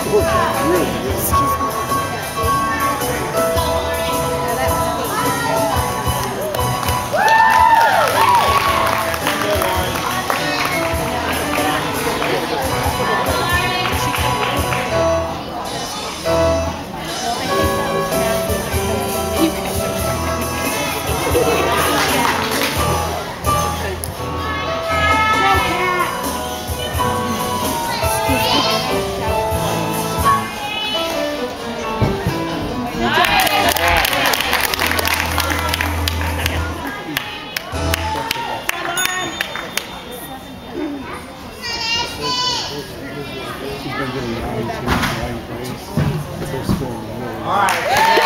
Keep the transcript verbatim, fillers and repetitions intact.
She's been getting nine, two, nine grades. It's her school. All right.